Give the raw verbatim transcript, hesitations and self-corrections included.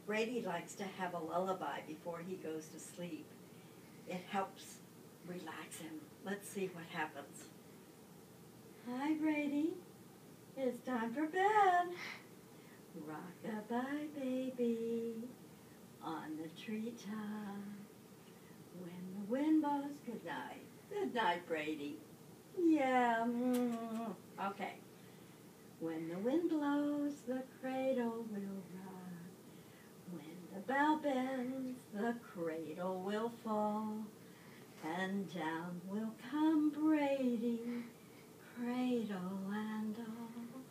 Brady likes to have a lullaby before he goes to sleep. It helps relax him. Let's see what happens. Hi, Brady. It's time for bed. Rock-a-bye, baby, on the treetop. When the wind blows, good night. Good night, Brady. Yeah. Mm, okay. When the wind blows, the cradle will rock. When the bell bends, the cradle will fall. And down will come Brady, cradle and all.